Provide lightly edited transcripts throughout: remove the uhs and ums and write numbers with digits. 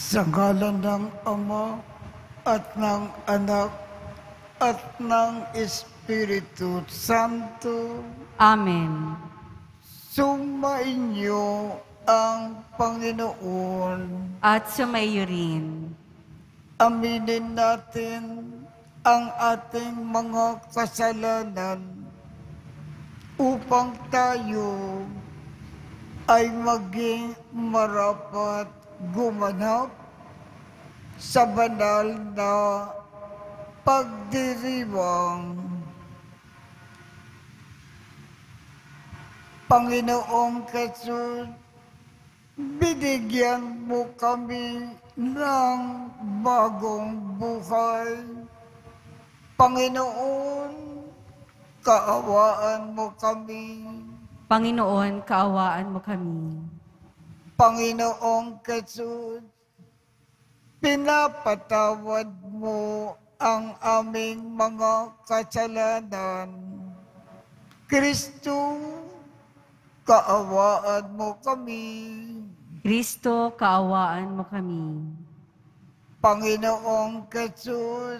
Sa ngalan ng Ama at ng Anak at ng Espiritu Santo, Amen. sumainyo ang Panginoon. At sumayo rin. Aminin natin ang ating mga kasalanan upang tayo ay maging marapat gumanap sa banal na pagdiriwang. Panginoong Jesus, binigyan mo kami ng bagong buhay. Panginoon, kaawaan mo kami. Panginoon, kaawaan mo kami. Panginoong Jesus, pinapatawad mo ang aming mga kasalanan. Kristo, kaawaan mo kami. Kristo, kaawaan mo kami. Panginoong Jesus,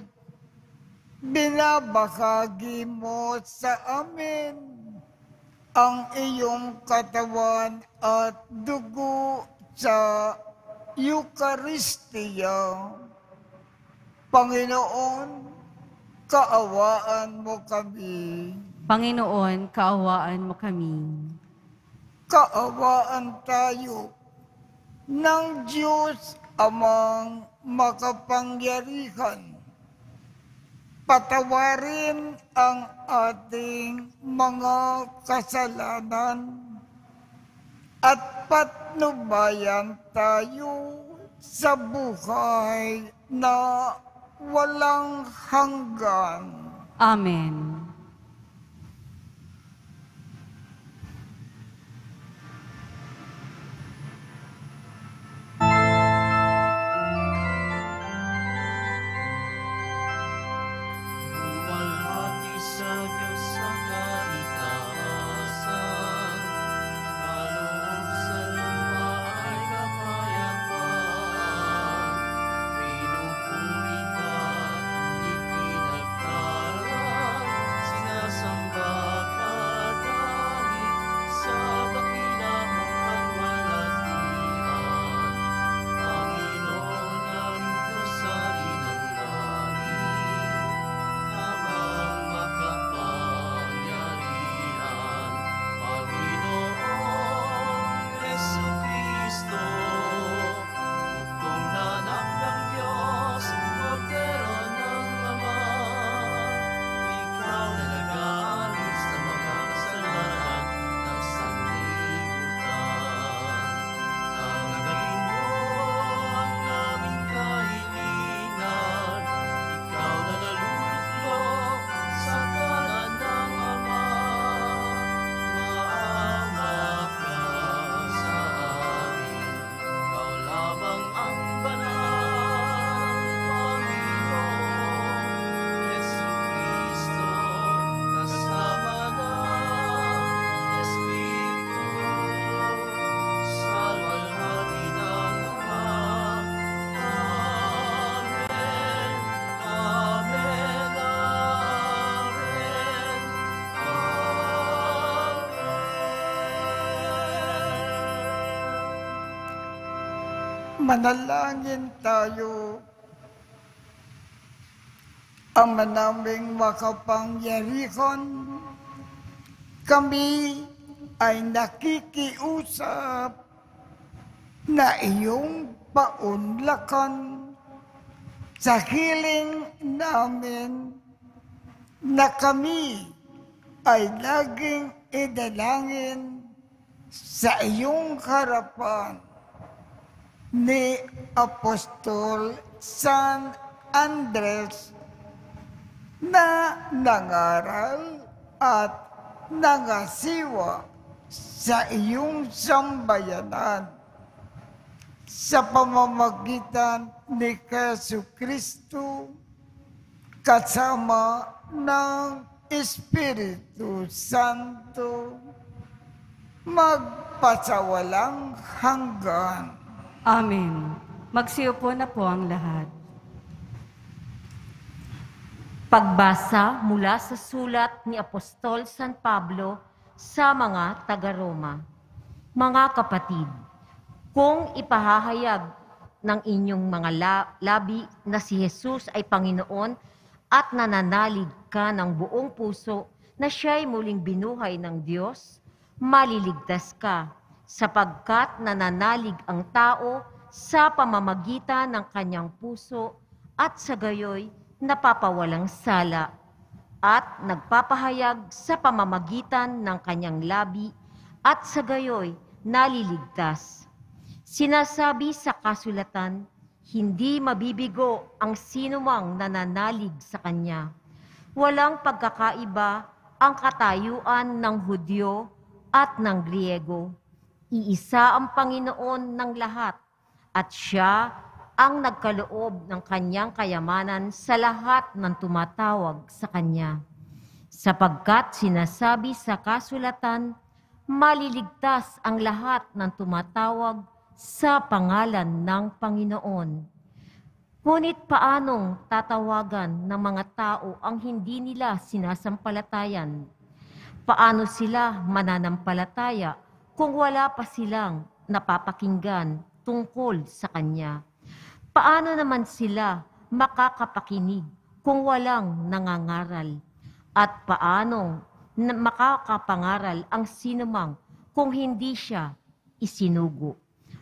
binabahagi mo sa amin ang iyong katawan at dugo sa Eucharistia. Panginoon, kaawaan mo kami. Panginoon, kaawaan mo kami. Kaawaan tayo ng Diyos Amang makapangyarihan. Patawarin ang ating mga kasalanan at patnubayan tayo sa buhay na walang hanggan. Amen. Manalangin tayo. Ama naming makapangyarihan, kami ay nakikiusap na iyong paunlakan sa hiling namin na kami ay laging idalangin sa iyong harapan ni Apostol San Andres na nangaral at nangasiwa sa iyong sambayanan sa pamamagitan ni Jesucristo kasama ng Espiritu Santo magpasawalang hanggan. Amen. Magsiupo na po ang lahat. Pagbasa mula sa sulat ni Apostol San Pablo sa mga taga-Roma. Mga kapatid, kung ipahahayag ng inyong mga labi na si Jesus ay Panginoon at nananalig ka ng buong puso na siya'y muling binuhay ng Diyos, maliligtas ka sapagkat nananalig ang tao sa pamamagitan ng kanyang puso at sa gayoy napapawalang sala at nagpapahayag sa pamamagitan ng kanyang labi at sa gayoy naliligtas. Sinasabi sa kasulatan, hindi mabibigo ang sinumang nananalig sa kanya. Walang pagkakaiba ang katayuan ng Hudyo at ng Griego. Iisa ang Panginoon ng lahat at siya ang nagkaloob ng kanyang kayamanan sa lahat ng tumatawag sa kanya. Sapagkat sinasabi sa kasulatan, maliligtas ang lahat ng tumatawag sa pangalan ng Panginoon. Ngunit paanong tatawagan ng mga tao ang hindi nila sinasampalatayan? Paano sila mananampalataya kung wala pa silang napapakinggan tungkol sa Kanya? Paano naman sila makakapakinig kung walang nangangaral? At paano makakapangaral ang sinumang kung hindi siya isinugo?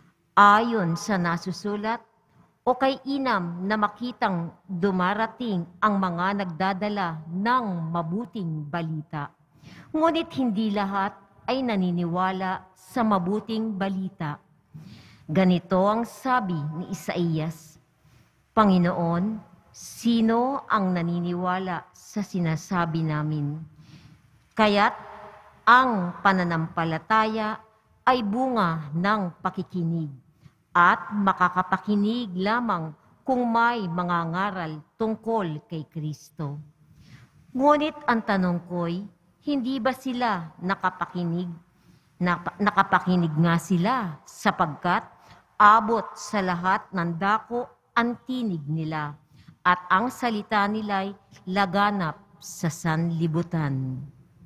Ayon sa nasusulat, o kay inam na makitang dumarating ang mga nagdadala ng mabuting balita. Ngunit hindi lahat ay naniniwala sa mabuting balita. Ganito ang sabi ni Isaías, Panginoon, sino ang naniniwala sa sinasabi namin? Kaya't ang pananampalataya ay bunga ng pakikinig at makakapakinig lamang kung may mga ngaral tungkol kay Kristo. Ngunit ang tanong ko'y, hindi ba sila nakapakinig? Nakapakinig nga sila sapagkat abot sa lahat ng dako ang tinig nila at ang salita nila'y laganap sa sanlibutan.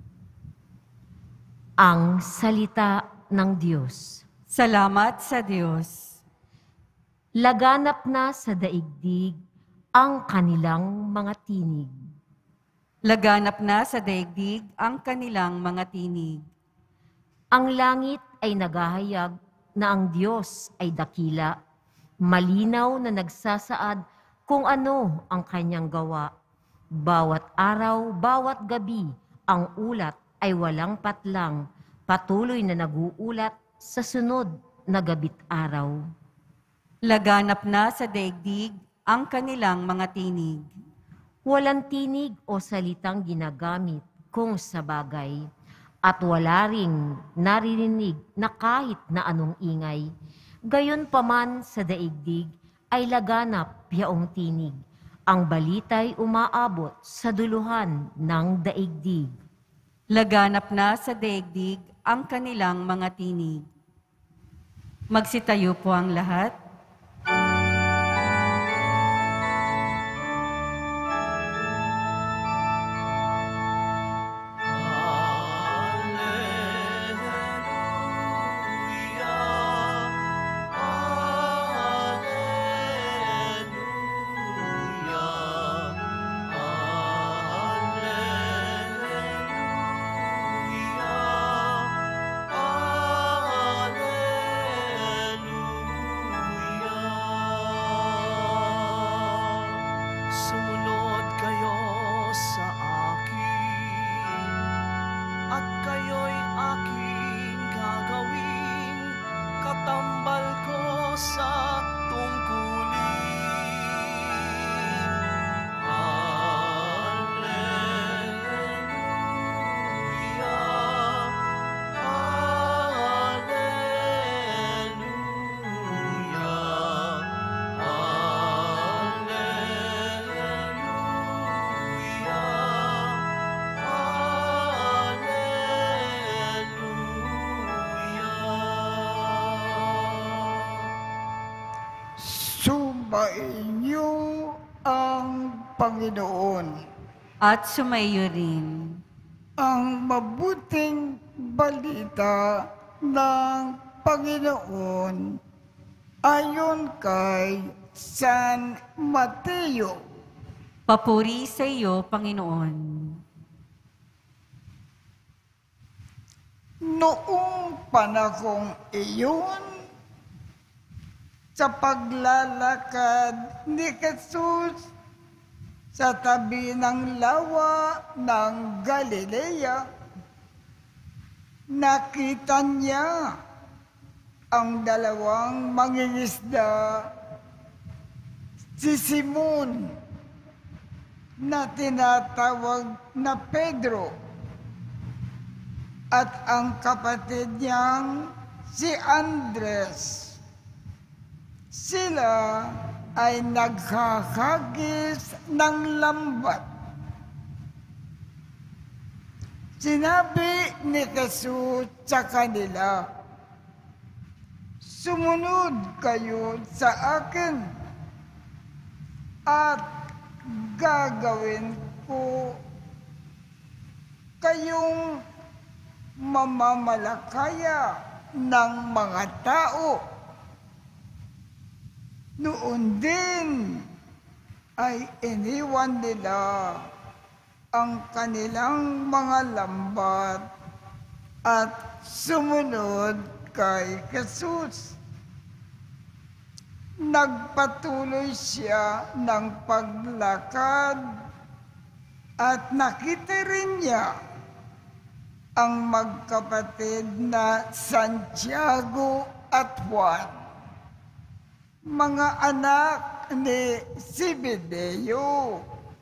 Ang salita ng Diyos. Salamat sa Diyos. Laganap na sa daigdig ang kanilang mga tinig. Laganap na sa daigdig ang kanilang mga tinig. Ang langit ay naghahayag na ang Diyos ay dakila, malinaw na nagsasaad kung ano ang kanyang gawa. Bawat araw, bawat gabi, ang ulat ay walang patlang, patuloy na naguulat sa sunod na gabit araw. Laganap na sa daigdig ang kanilang mga tinig. Walang tinig o salitang ginagamit kung sa bagay, at wala ring naririnig na kahit na anong ingay. Gayon paman sa daigdig ay laganap yaong tinig. Ang balita'y umaabot sa duluhan ng daigdig. Laganap na sa daigdig ang kanilang mga tinig. Magsitayo po ang lahat. Sumunod kayo sa akin, at kayo'y aking gagawin, katambal ko sa tungkulin. sumainyo ang Panginoon. At sumaiyo rin. Ang mabuting balita ng Panginoon ayon kay San Mateo. Papuri sa iyo, Panginoon. Noong panahong iyon, sa paglalakad ni Jesus sa tabi ng lawa ng Galilea, nakita niya ang dalawang mangingisda, si Simon na tinatawag na Pedro at ang kapatid niyang si Andres. Sila ay naghahagis ng lambat. Sinabi ni Jesus sa kanila, "Sumunod kayo sa akin at gagawin ko kayong mamamalakaya ng mga tao." Noon din ay iniwan nila ang kanilang mga lambat at sumunod kay Jesus. Nagpatuloy siya ng paglakad at nakita rin niya ang magkapatid na Santiago at Juan, mga anak ni Zebedeo.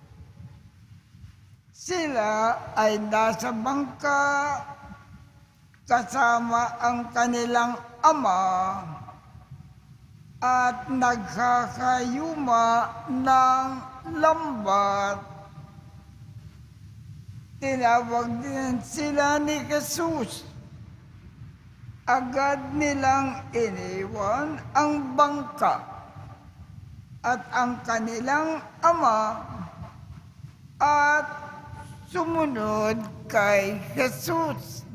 Sila ay nasa bangka kasama ang kanilang ama at nagkakayuma ng lambat. Tinawag din sila ni Jesus. Agad nilang iniwan ang bangka at ang kanilang ama at sumunod kay Jesus.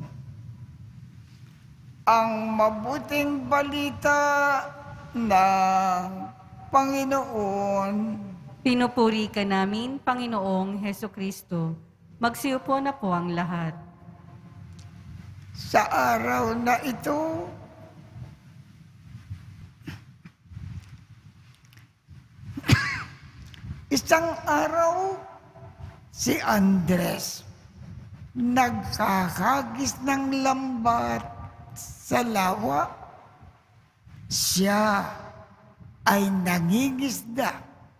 Ang mabuting balita ng Panginoon. Pinupuri ka namin, Panginoong Hesukristo. Magsiupo na po ang lahat. Sa araw na ito, isang araw, si Andres nagkakagis ng lambat sa lawa. Siya ay nangingisda.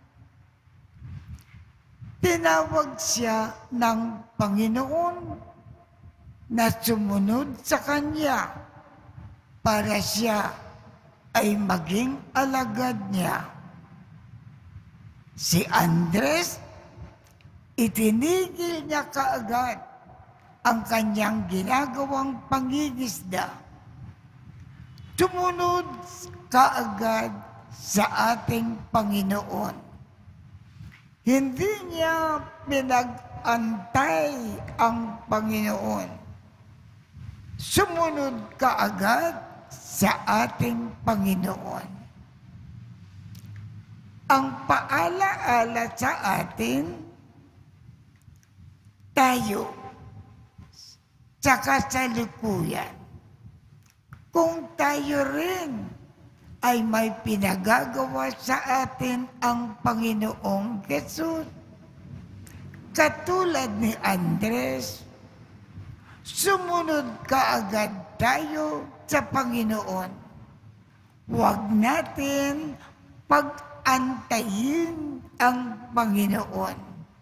Tinawag siya ng Panginoon na sumunod sa kanya para siya ay maging alagad niya. Si Andres, itinigil niya kaagad ang kanyang ginagawang pangingisda. Sumunod kaagad sa ating Panginoon. Hindi niya pinag-antay ang Panginoon. Sumunod kaagad sa ating Panginoon. Ang paalaala sa atin, tayo sa kasalukuyan, kung tayo rin ay may pinagagawa sa atin ang Panginoong Jesus, katulad ni Andres, sumunod kaagad tayo sa Panginoon. Huwag natin pag-antayin ang Panginoon.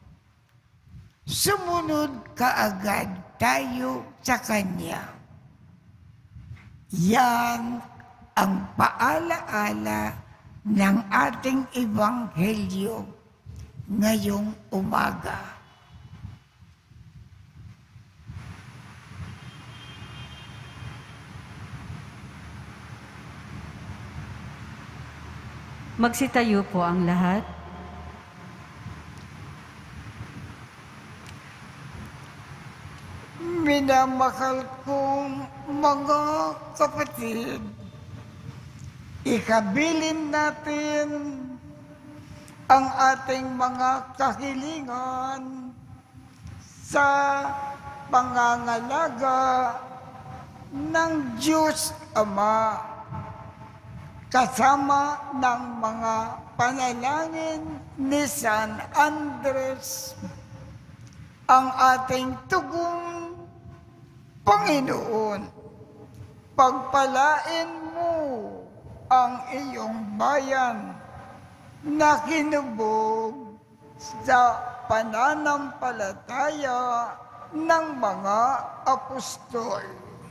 Sumunod kaagad tayo sa Kanya. Yan ang paalaala ng ating Ebanghelyo ngayong umaga. Magsitayo po ang lahat. Minamahal kong mga kapatid, ikabilin natin ang ating mga kahilingan sa pangangalaga ng Diyos Ama, kasama ng mga panalangin ni San Andres. Ang ating tugong Panginoon, pagpalain mo ang iyong bayan na kinubog sa pananampalataya ng mga apostol.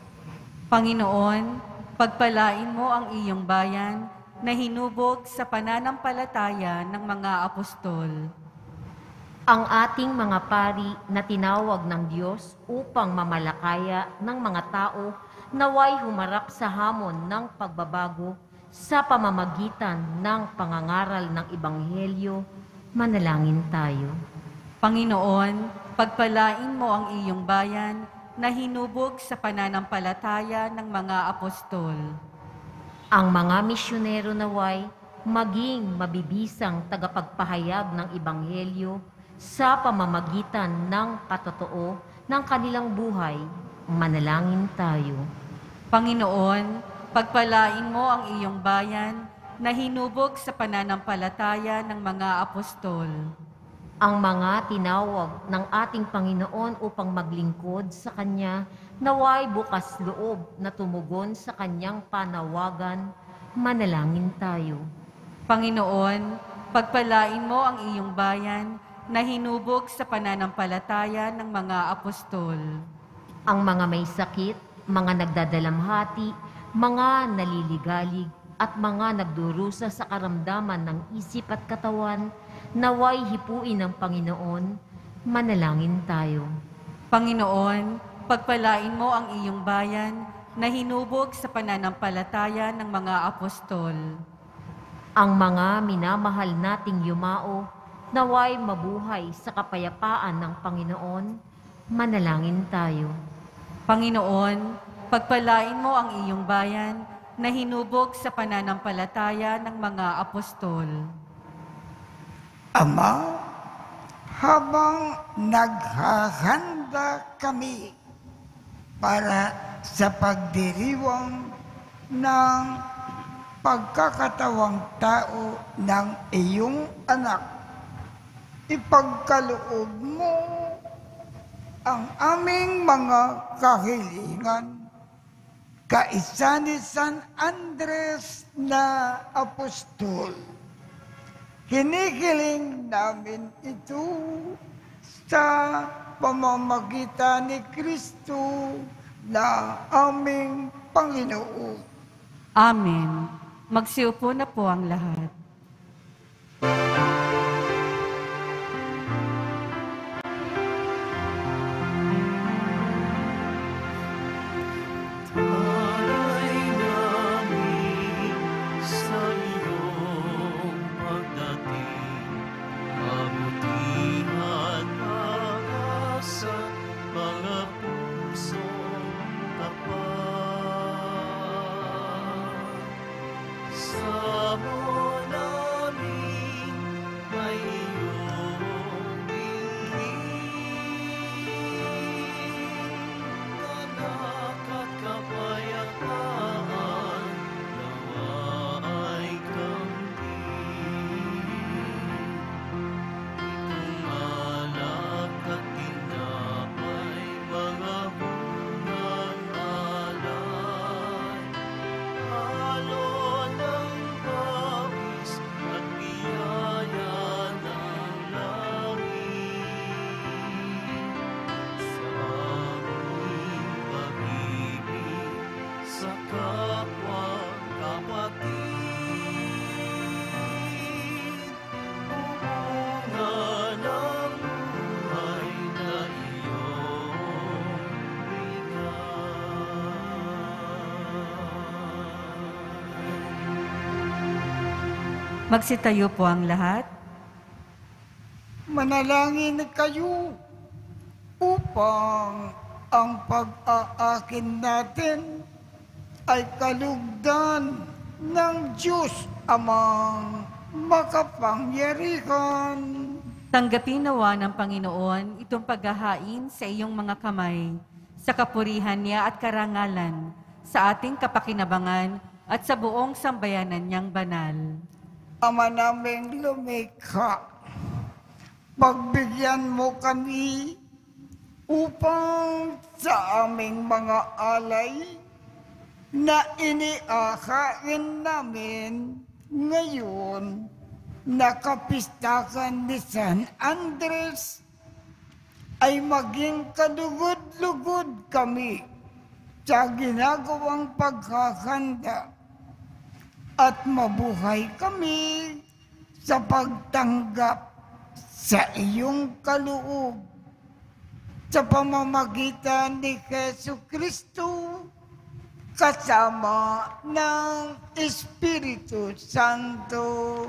Panginoon, pagpalain mo ang iyong bayan na hinubog sa pananampalataya ng mga apostol. Ang ating mga pari na tinawag ng Diyos upang mamalakaya ng mga tao naway humarap sa hamon ng pagbabago sa pamamagitan ng pangangaral ng Ebanghelyo. Manalangin tayo. Panginoon, pagpalain mo ang iyong bayan na hinubog sa pananampalataya ng mga apostol. Ang mga misyonero naway maging mabibisang tagapagpahayag ng Ebanghelyo sa pamamagitan ng patotoo ng kanilang buhay. Manalangin tayo. Panginoon, pagpalain mo ang iyong bayan na hinubog sa pananampalataya ng mga apostol. Ang mga tinawag ng ating Panginoon upang maglingkod sa Kanya, naway bukas loob na tumugon sa Kanyang panawagan. Manalangin tayo. Panginoon, pagpalain mo ang iyong bayan na hinubog sa pananampalataya ng mga apostol. Ang mga may sakit, mga nagdadalamhati, mga naliligalig, at mga nagdurusa sa karamdaman ng isip at katawan, naway hipuin ng Panginoon. Manalangin tayo. Panginoon, pagpalain mo ang iyong bayan na hinubog sa pananampalataya ng mga apostol. Ang mga minamahal nating yumao, naway mabuhay sa kapayapaan ng Panginoon. Manalangin tayo. Panginoon, pagpalain mo ang iyong bayan na hinubog sa pananampalataya ng mga apostol. Ama, habang naghahanda kami para sa pagdiriwang ng pagkakatawang tao ng iyong anak, ipagkaloob mo ang aming mga kahilingan. Kaisa ni San Andres na apostol, hinihiling namin ito sa pamamagitan ni Kristo na aming Panginoon. Amen. Magsiupo na po ang lahat. Alay namin sa iyong pagdating, kabutihan para sa mga pusong tapat. Sa mo namin ay iyong at kapayapaan, nawa ay kamtin. Itong alak at tinapay, mga bungang alay, halo ng pawis at biyaya ng langit. Sa aming pag-ibig sa kapwa-kapatid, bunga ng buhay na iyong bigay. Magsitayo po ang lahat. Manalangin kayo upang ang pag-aakin natin ay kalugdan ng Diyos Amang makapangyarihan. Tanggapin nawa ng Panginoon itong paghahain sa iyong mga kamay, sa kapurihan niya at karangalan, sa ating kapakinabangan at sa buong sambayanan niyang banal. Ama naming lumikha, pagbigyan mo kami upang sa aming mga alay na iniakain namin ngayon na kapistakan ni San Andres ay maging kadugod-lugod kami sa ginagawang paghahanda at mabuhay kami sa pagtanggap sa iyong kaloob sa pamamagitan ni Jesucristo kasama ng Espiritu Santo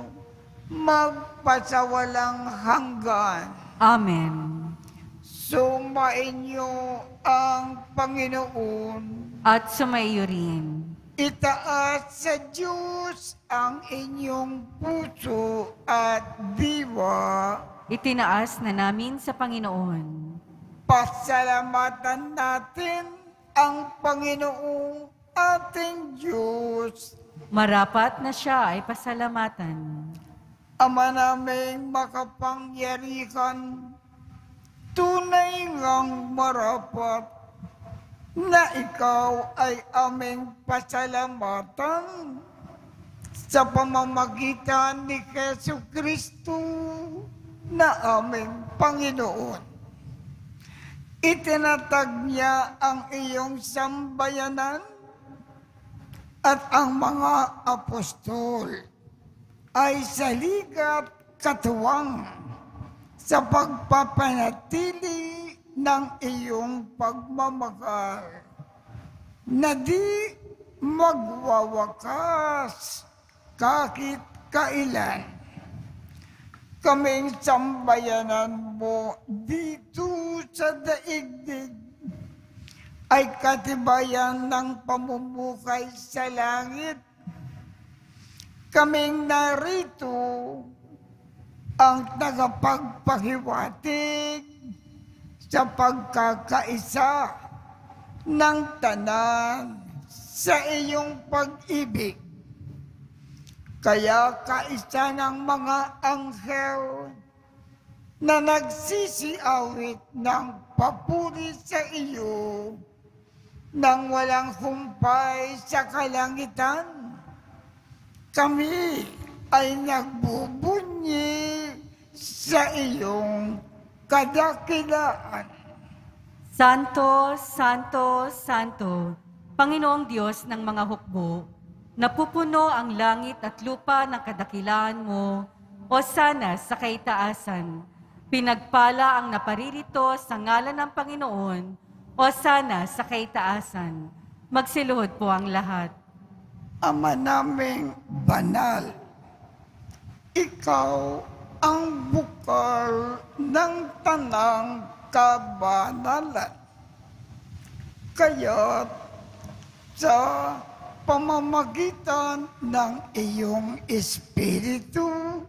magpasawalang hanggan. Amen. Sumainyo ang Panginoon. At sumaiyo rin. Itaas sa Diyos ang inyong puso at diwa. Itinaas na namin sa Panginoon. Pasalamatan natin ang Panginoong ating Diyos. Marapat na siya ay pasalamatan. Ama naming makapangyarihan, tunay ngang marapat na ikaw ay aming pasalamatan sa pamamagitan ni Jesucristo na aming Panginoon. Itinatag niya ang iyong sambayanan at ang mga apostol ay saligat katuwang sa pagpapanatili ng iyong pagmamahal na di magwawakas kahit kailan. Kaming sambayanan mo dito sa daigdig ay katibayan ng pamumuhay sa langit. Kaming narito ang tagapagpahiwatig sa pagkakaisa ng tanan sa iyong pag-ibig. Kaya kaisa ng mga anghel na nagsisiawit ng papuri sa iyo nang walang humpay sa kalangitan, kami ay nagbubunyi sa iyong kadakilaan. Santo, Santo, Santo, Panginoong Diyos ng mga hukbo, napupuno ang langit at lupa ng kadakilaan mo, o sana sa kaitaasan. Pinagpala ang naparirito sa ngalan ng Panginoon, o sana sa kaitaasan. Magsiluhod po ang lahat. Ama naming banal, ikaw ang bukal ng tanang kabanalan. Kaya't sa pamamagitan ng iyong Espiritu,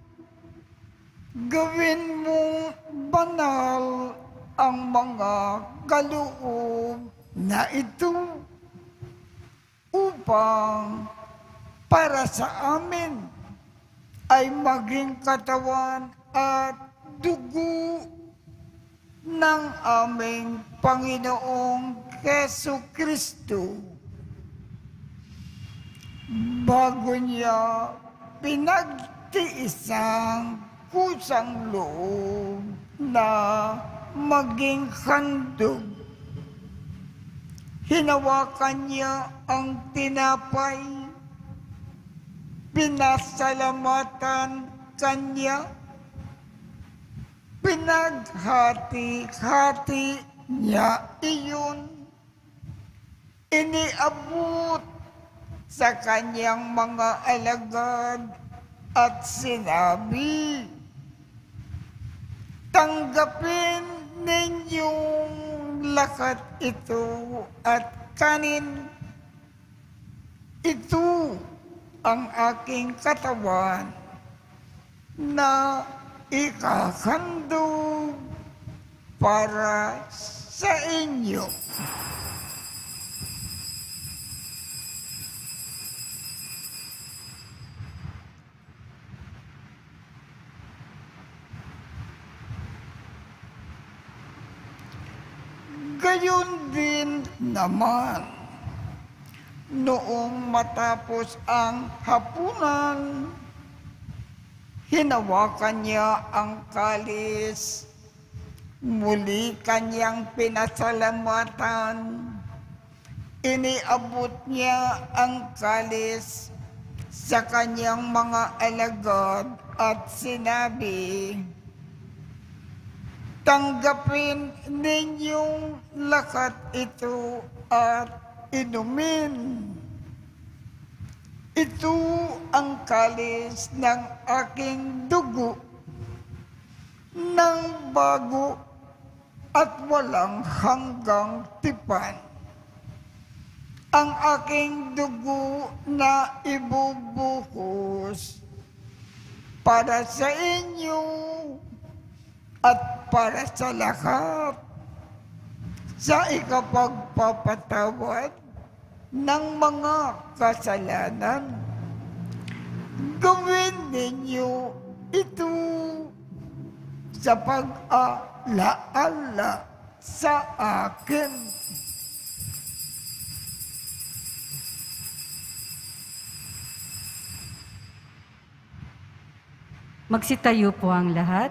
gawin mong banal ang mga kaloob na ito upang para sa amin ay maging katawan at dugo ng aming Panginoong Jesucristo. Bago niya pinagtiisang kusang loob na maging handog, hinawakan niya ang tinapay, pinasalamatan kanya, pinaghati-hati niya iyon, iniabot sa kanyang mga alagad at sinabi, tanggapin ninyong lakat ito at kanin. Ito ang aking katawan na ikakandog para sa inyo. Gayon din naman, noong matapos ang hapunan, hinawakan niya ang kalis, muli kanyang pinasalamatan, iniabot niya ang kalis sa kanyang mga alagad at sinabi, tanggapin ninyong lakat ito at inumin. Ito ang kalis ng aking dugo, ng bago at walang hanggang tipan. Ang aking dugo na ibubuhos para sa inyo at para sa lahat, sa ikapagpapatawad ng mga kasalanan. Gawin ninyo ito sa pag-alaala sa akin. Magsitayo po ang lahat.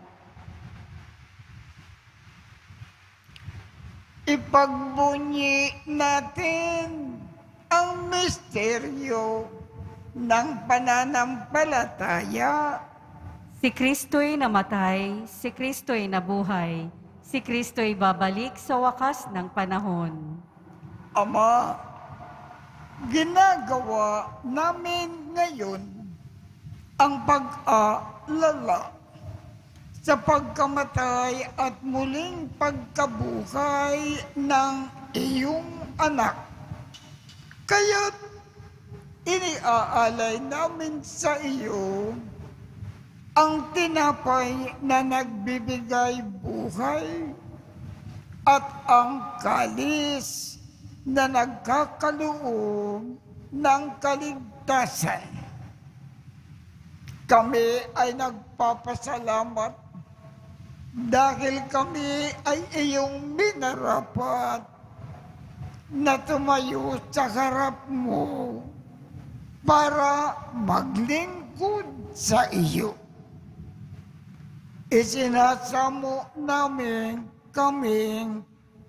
Ipagbunyi natin ang misteryo ng pananampalataya. Si Kristo'y namatay, si Kristo'y nabuhay, si Kristo'y babalik sa wakas ng panahon. Ama, ginagawa namin ngayon ang pag-aalala sa pagkamatay at muling pagkabuhay ng iyong anak. Kaya't iniaalay namin sa iyo ang tinapay na nagbibigay buhay at ang kalis na nagkakaloob ng kaligtasan. Kami ay nagpapasalamat dahil kami ay iyong minarapat na tumayo sa harap mo para maglingkod sa iyo. Isinasamo namin kaming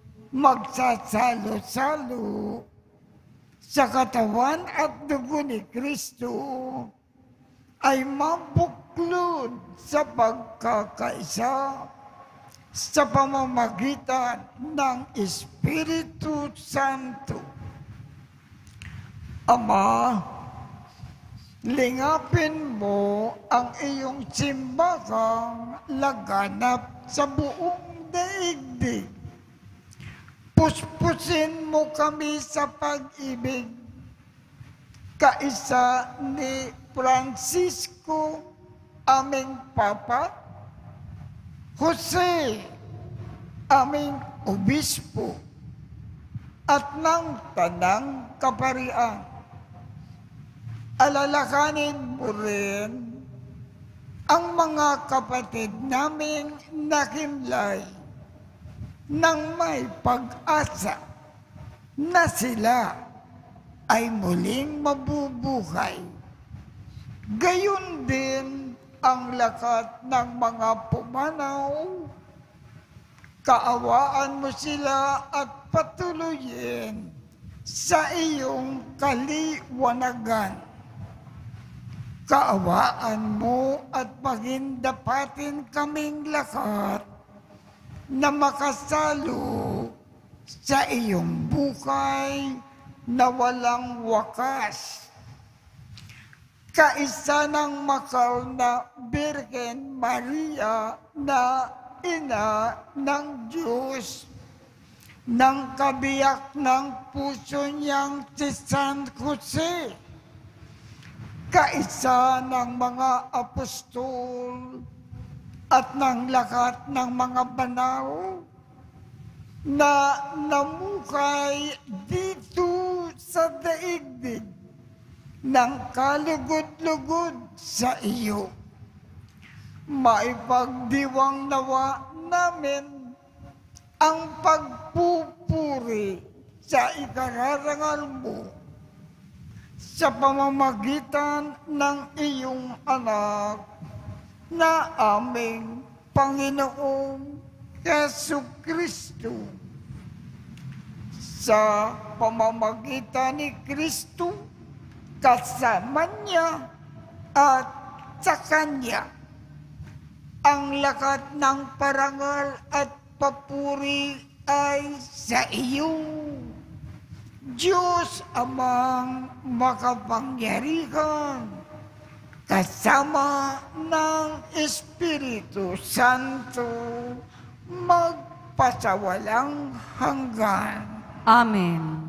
magsasalo-salo sa katawan at dugo ni Kristo ay mabuklod sa pagkakaisa sa pamamagitan ng Espiritu Santo. Ama, lingapin mo ang iyong simbahang laganap sa buong daigdig. Puspusin mo kami sa pag-ibig, kaisa ni Francisco, aming Papa, Jose, aming Obispo, at ng Tanang Kaparian. Alalakanin mo rin ang mga kapatid naming nakimlay nang may pag-asa na sila ay muling mabubuhay. Gayon din ang lakat ng mga pumanaw. Kaawaan mo sila at patuloyin sa iyong kaliwanagan. Kaawaan mo at pagindapatin kaming lahat na makasalo sa iyong buhay na walang wakas. kaisa ng makal na Birhen Maria na ina ng Diyos, ng kabiyak ng puso niyang si San Jose, kaisa ng mga apostol at ng lahat ng mga banal na namukay dito sa daigdig ng kalugod-lugod sa iyo. Maipagdiwang nawa namin ang pagpupuri sa ikararangal mo sa pamamagitan ng iyong anak na aming Panginoong Jesucristo. Sa pamamagitan ni Kristo, kasama niya at sa Kanya, ang lahat ng parangal at papuri ay sa iyo, Diyos Amang makapangyarihan, kasama ng Espiritu Santo, magpasawalang hanggan. Amen.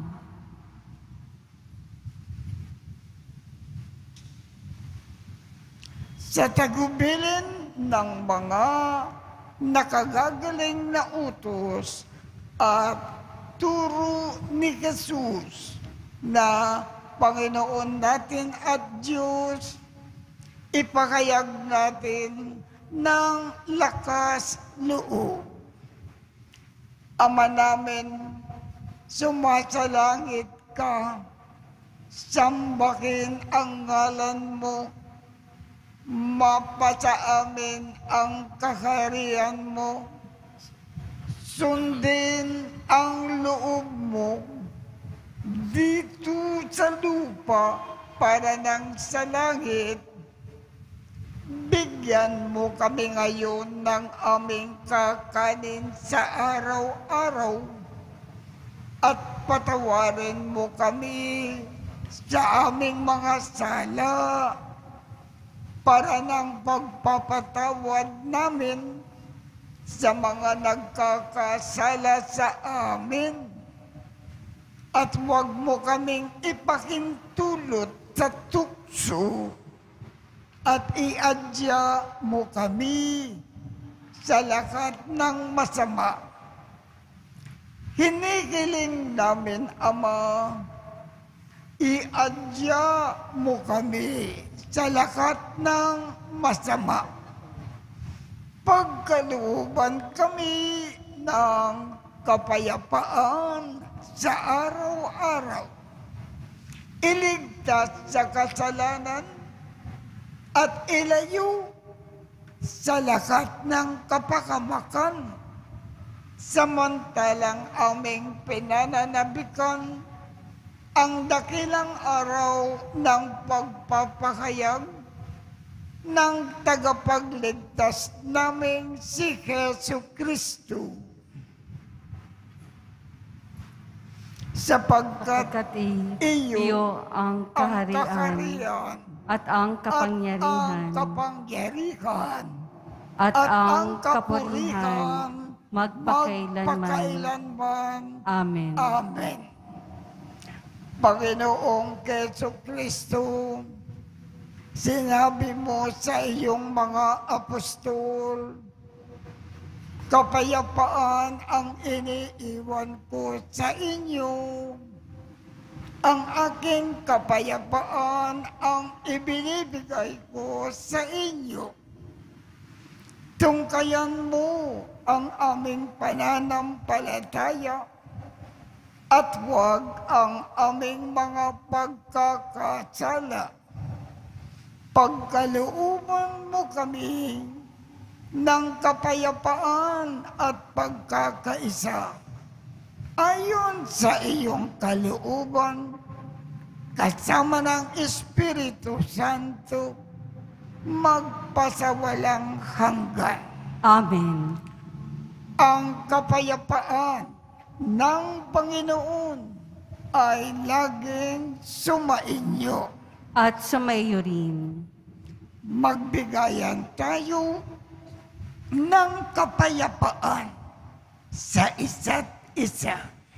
Sa tagubilin ng mga nakagagaling na utos at turo ni Jesus na Panginoon natin at Diyos, ipakayag natin ng lakas loob. Ama namin, sumasalangit ka, sambahin ang ngalan mo, mapasa amin ang kaharian mo, sundin ang loob mo dito sa lupa para nang sa langit. Bigyan mo kami ngayon ng aming kakanin sa araw-araw at patawarin mo kami sa aming mga sala para ng pagpapatawad namin sa mga nagkakasala sa amin. At huwag mo kaming ipakintulot sa tukso at iadya mo kami sa lahat ng masama. Hinihiling namin, Ama, iadya mo kami sa lahat ng masama. Pagkalooban kami ng kapayapaan sa araw-araw. Iligtas sa kasalanan at ilayo sa lahat ng kapakamakan. Samantalang aming pinananabikan ang dakilang araw ng pagpapahayag ng tagapagligtas naming si Jesucristo. Sapagkat iyo ang kaharian at ang kapangyarihan at ang kapurihan magpakailanman. Amen. Amen. Panginoong Jesucristo, sinabi mo sa iyong mga apostol, kapayapaan ang iniiwan ko sa inyo. Ang aking kapayapaan ang ibinibigay ko sa inyo. Tungkayan mo ang aming pananampalataya at huwag ang aming mga pagkakasala. Pagkalooban mo kami ng kapayapaan at pagkakaisa. Ayon sa iyong kalooban, kasama ng Espiritu Santo, magpasawalang hanggan. Amen. Ang kapayapaan ng Panginoon ay laging sumainyo. at sumaiyo rin. Magbigayan tayo ng kapayapaan sa isa't isa.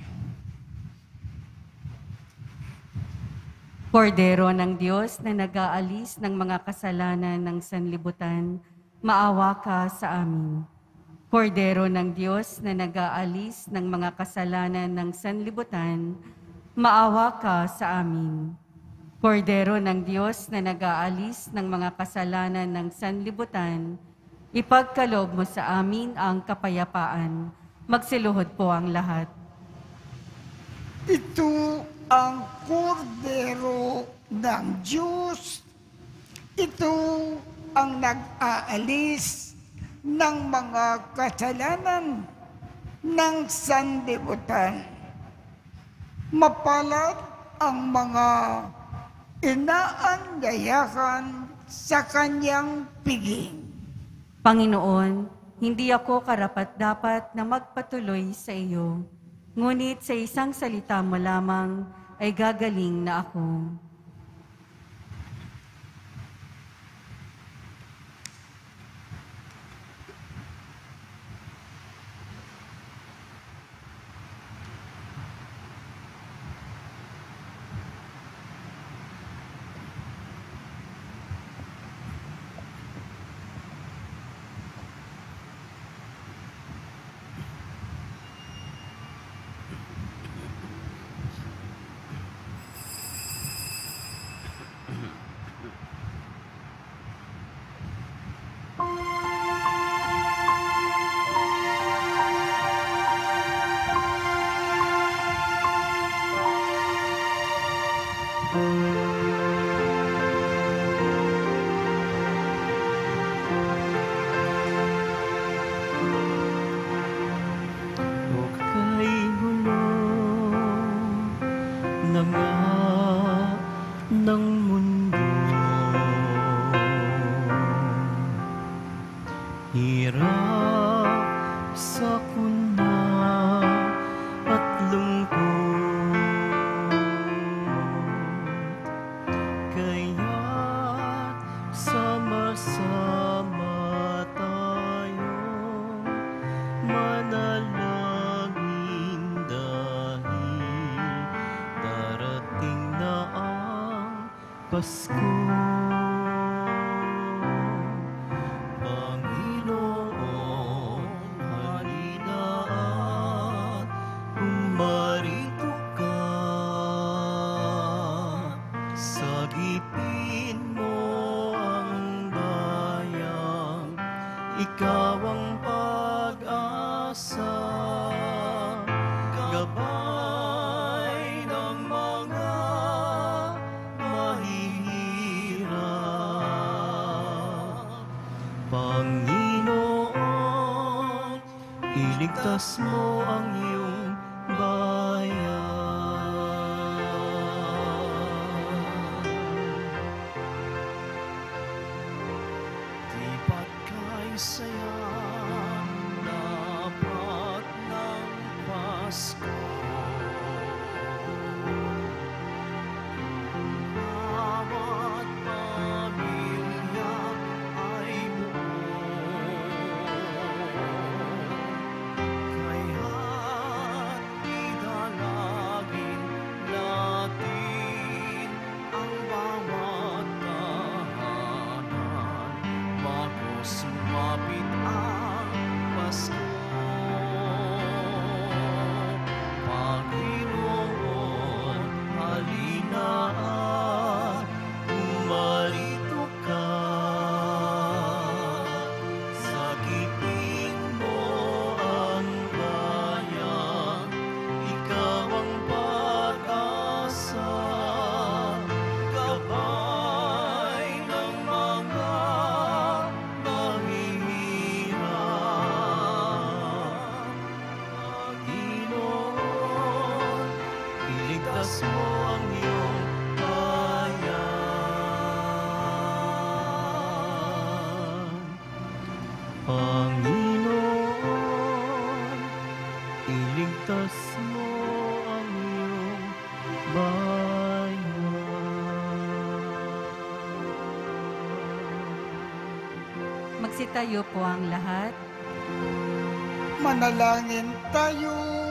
Kordero ng Diyos na nag-aalis ng mga kasalanan ng sanlibutan, maawa ka sa amin. Kordero ng Diyos na nag-aalis ng mga kasalanan ng sanlibutan, maawa ka sa amin. Kordero ng Diyos na nag-aalis ng mga kasalanan ng sanlibutan, ipagkaloob mo sa amin ang kapayapaan. Magsiluhod po ang lahat. Ito ang kordero ng Diyos. Ito ang nag-aalis ng mga kasalanan ng sanlibutan. Mapalad ang mga inaanyayahan sa kanyang piging. Panginoon, hindi ako karapat-dapat na magpatuloy sa iyo, ngunit sa isang salita mo lamang ay gagaling na ako. Okay gulo na nga ng mundo, hirap sa kuna at lungkot, kaya't sama-sama tayong manalangin dahil darating na ang Pasko. Panginoon, halina at pumarito ka. Sagipin mo ang bayang ikaw ang pag-asa, gabay ng mga mahihirap. Panginoon, iligtas mo ang iyong bayan. Lipat kay saya, dapat ng Pasko. Bawat pamilya ay buo, kaya't idalangin natin ang bawat tahanan bago sumapit ang Pasko. Panginoon, halina at pumarito ka. Sagipin mo ang bayan, ikaw ang pag-asa, gabay ng mga mahihirap. Panginoon, iligtas mo ang iyong bayan. Panginoon, iligtas mo ang iyong bayan. Magsitayo po ang lahat. Manalangin tayo.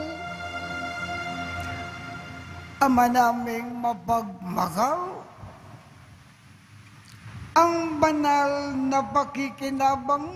Ama naming mapagmahal, ang banal na pakikinabang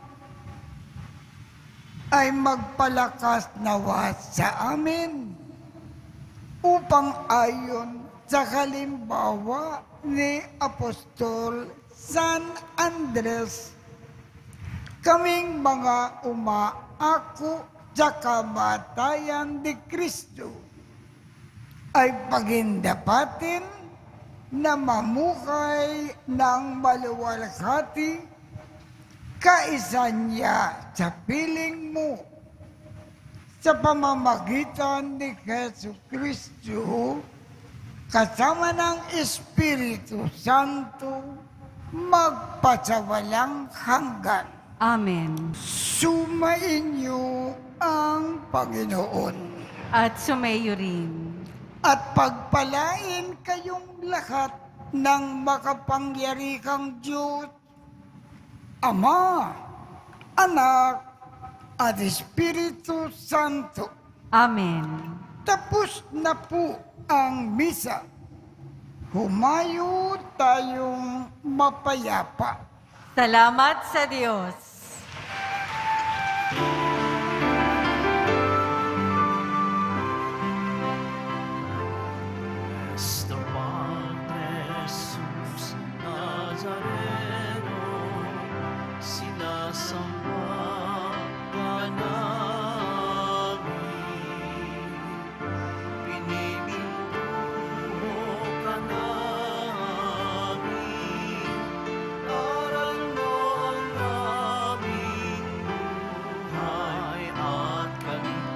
ay magpalakas nawa sa amin upang ayon sa halimbawa ni Apostol San Andres, kaming mga umaako sa kamatayan ni Kristo ay pagindapatin na mamukay ng maluwalhati kaisa niya sa piling mo sa pamamagitan ni Jesu Kristo kasama ng Espiritu Santo magpasawalang hanggan. Amen. Sumainyo ang Panginoon. At sumayo rin. At pagpalain kayong lahat ng makapangyarihang Diyos, Ama, Anak, at Espiritu Santo. Amen. Tapos na po ang misa. Humayo tayong mapayapa. Salamat sa Diyos. Nuestro Padre Jesús Nazareno, sinasamba ka namin. Pinipintuho ka namin. Aral mo ang aming buhay at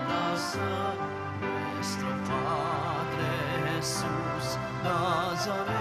kaligtasan. Nuestro Padre Jesús Nazareno,